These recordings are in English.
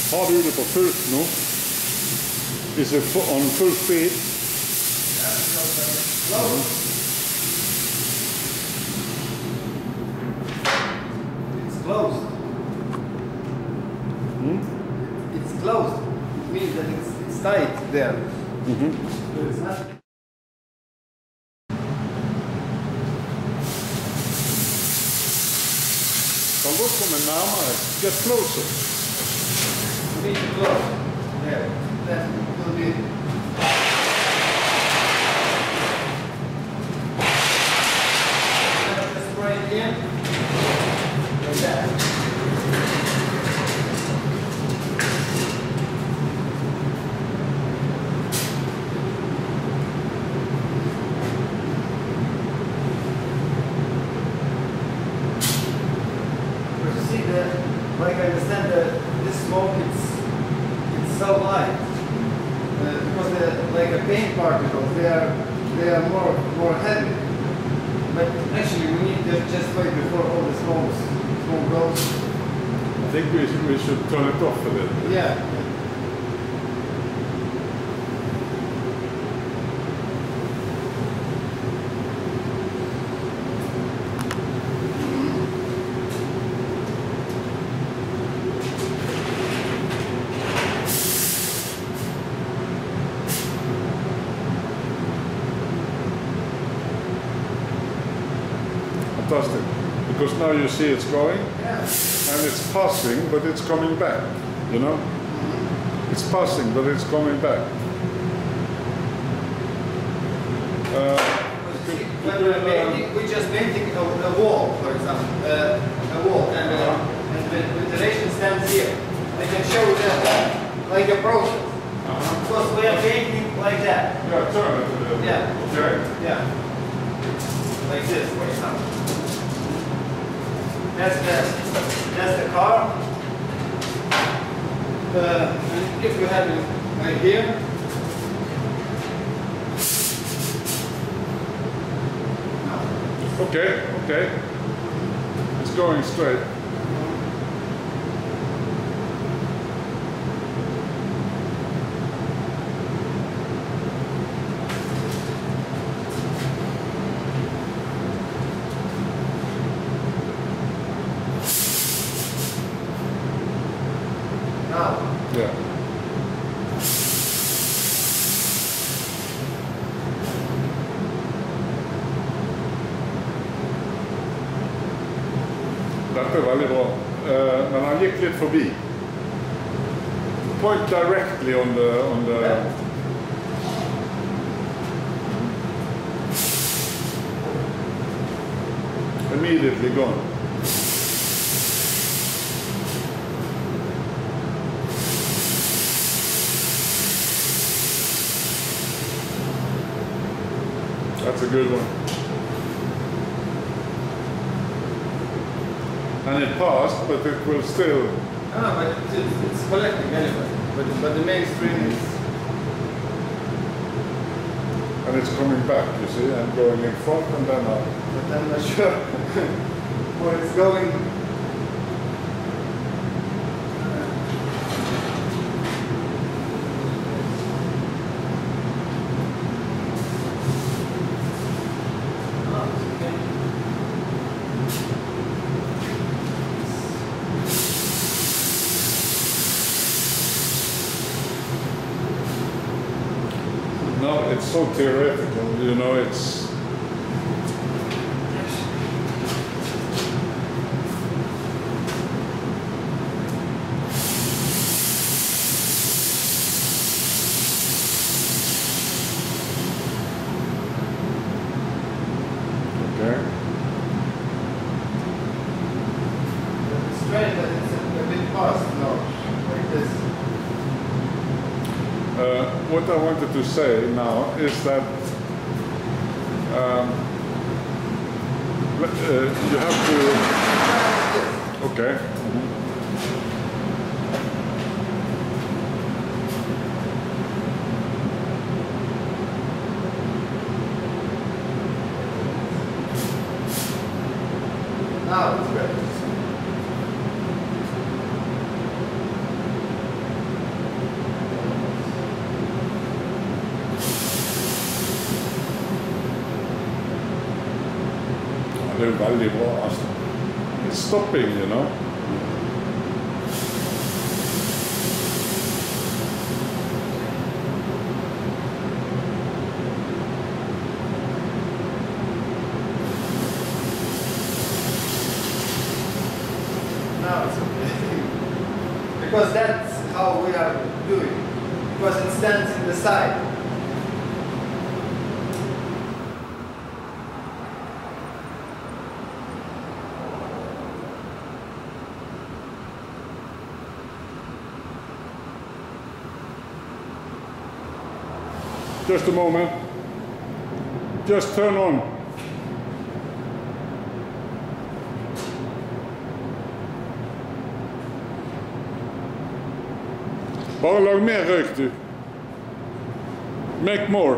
Har du det på fullt nå? Is it on full speed? It's closed. It's closed. It means that it's tight there. But it's not. Kan godt komme nærmere. Get closer. You need to close. There. That will be. Just spray it in. Like that. Like I understand that this smoke it's so light because they're like a paint particles. They are more heavy. But actually we need to just wait before all the smoke goes. I think we should turn it off a little bit. Yeah. Fantastic. Because now you see it's going, Yeah. and it's passing, but it's coming back, you know? It's passing, but it's coming back. When we're painting, we're just painting a wall, for example, a wall, and the ventilation stands here. I can show you that, like a process. Because we are painting like that. Yeah, turn it a little bit. Yeah. Okay. Yeah. Like this, for example. That's the car. And if you have it right here. Okay, okay. It's going straight. Now. Yeah. Dette er veldig bra. Men han gikk litt forbi. Point directly on the immediately gone. That's a good one. And it passed, but it will still. Ah, but it's collecting anyway. But the mainstream is. And it's coming back, you see, and going in front and then up. But I'm not sure where it's going. No, it's so theoretical, you know, it's. Okay. It's strange that it's a bit fast now, like this. What I wanted to say now is that you have to. Okay. Now it's ready. veldig bra. Altså. It's stopping, you know. Now it's okay. Because that's how we are doing. Because it stands in the side. Just a moment. Just turn on. Bare lag mer røyk, du. Make more.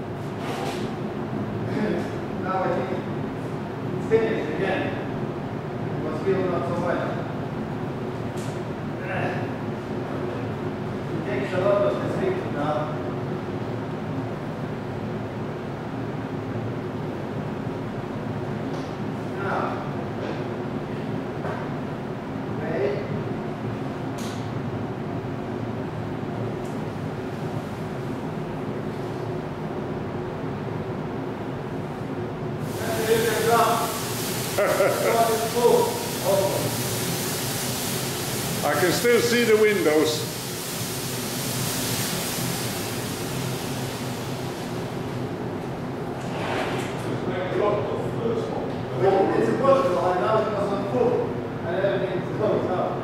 Now I think it's finished again. It was still not so much. It takes a lot of the stick now. Now. Okay. I can still see the windows. It's impossible, I now it was on full, and everything is closed now.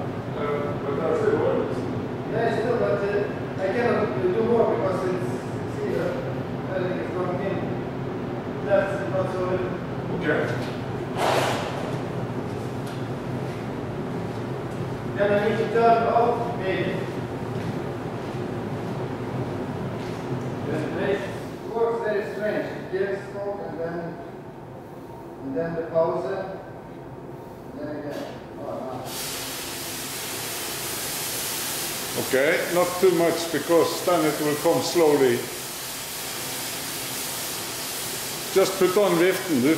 Yeah, still, but I cannot do more because it's here. Everything is coming in. That's not so good. Okay. Then I need to turn off, maybe. It works very strange. It gives smoke and then the pause, and then again. Oh, no. Okay, not too much because then it will come slowly. Just put on viften, du.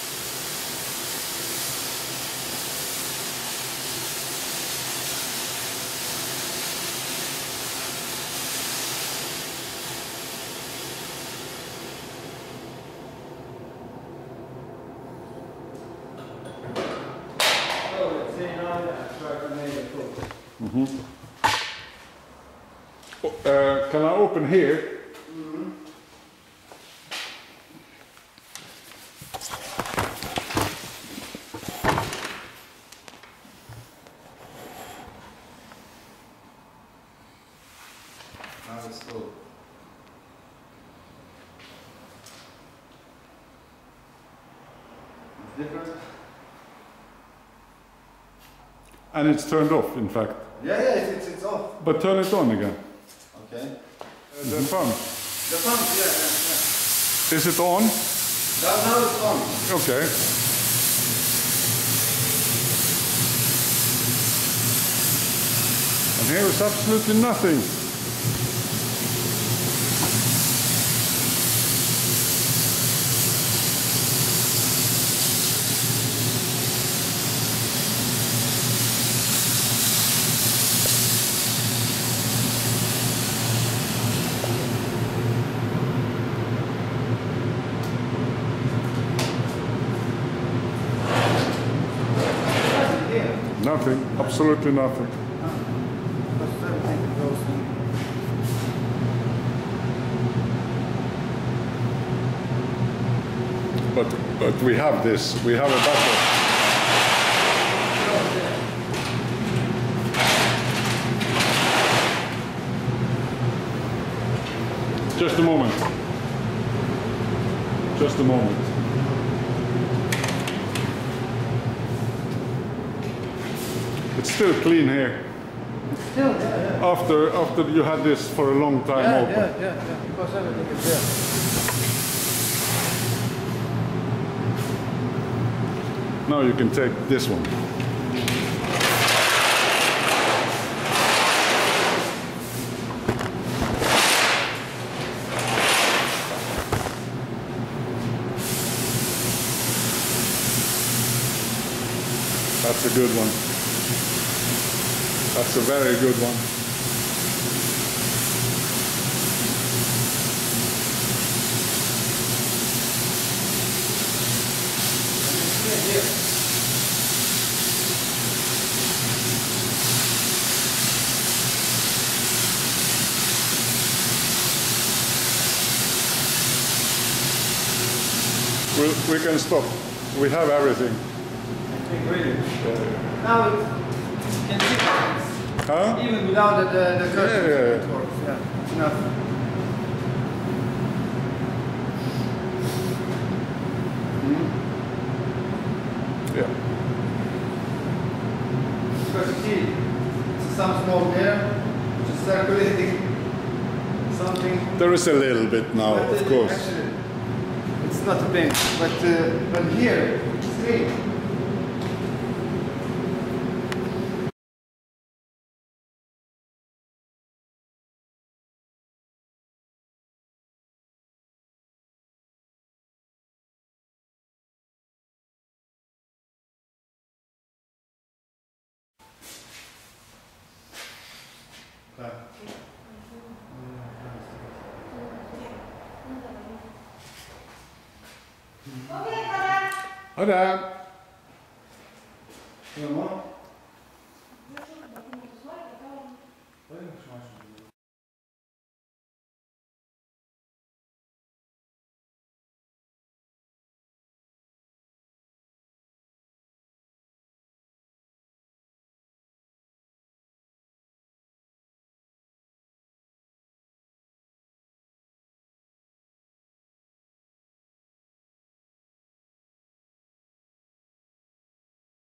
Can I open here? Mm-hmm. Now it's full. It's different. And it's turned off, in fact. Yeah, it's off. But turn it on again. Okay. The pump. The pump, yeah. Is it on? Now it's on. Okay. And here is absolutely nothing. Nothing, absolutely nothing. But we have this, we have a battery. Just a moment. Just a moment. It's still clean here. Still, yeah. After you had this for a long time open. Yeah. Because everything is there. Now you can take this one. That's a good one. That's a very good one. We can stop. We have everything. Really? Now it can see things. Huh? Even without the curtains. Yeah. It works. Yeah. Enough. Yeah. Because you see, some smoke there, just circulating something. There is a little bit now, But, of course. Actually, it's not a paint, but here, it's clean. Ha det! Ja.